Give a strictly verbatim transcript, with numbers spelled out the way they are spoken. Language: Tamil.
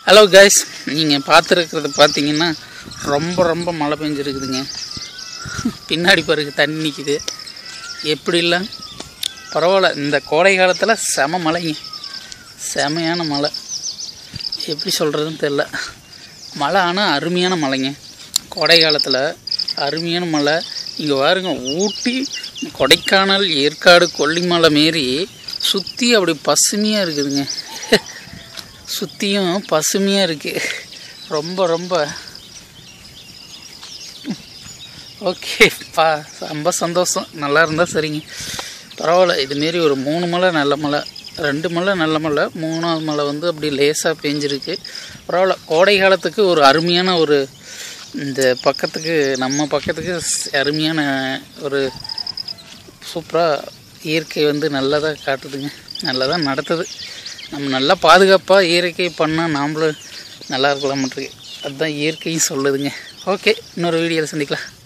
ஹலோ கைஸ், நீங்கள் பார்த்துருக்கிறது பார்த்தீங்கன்னா ரொம்ப ரொம்ப மழை பெஞ்சிருக்குதுங்க. பின்னாடி பாருங்க தண்ணி நிற்கிது. எப்படி இல்லை பரவாயில்ல. இந்த கோடை காலத்தில் செம மழைங்க, செமையான மழை. எப்படி சொல்கிறதுன்னு தெரில. மழை ஆனால் அருமையான மழைங்க. கோடை காலத்தில் அருமையான மழை. இங்கே பாருங்க, ஊட்டி, கொடைக்கானல், ஏற்காடு, கொல்லிமலை மாரி சுற்றி அப்படி பசுமையாக இருக்குதுங்க. சுற்றியும் பசுமையாக இருக்குது. ரொம்ப ரொம்ப ஓகே பா, ரொம்ப சந்தோஷம். நல்லா இருந்தால் சரிங்க, பரவாயில்ல. இதுமாரி ஒரு மூணு மலை நல்ல மலை, ரெண்டு மலை நல்ல மலை, மூணாவது மலை வந்து அப்படி லேசாக பெஞ்சிருக்கு. பரவாயில்ல. கோடை காலத்துக்கு ஒரு அருமையான ஒரு இந்த பக்கத்துக்கு நம்ம பக்கத்துக்கு அருமையான ஒரு சூப்பராக இயற்கை வந்து நல்லதாக காட்டுதுங்க, நல்லதாக நடத்துது. நம்ம நல்லா பாதுகாப்பாக இயற்கை பண்ணால் நாம்ளும் நல்லா இருக்கலாம்ன்றது அதுதான் இயற்கையும் சொல்லுதுங்க. ஓகே, இன்னொரு வீடியோவில் சந்திக்கலாம்.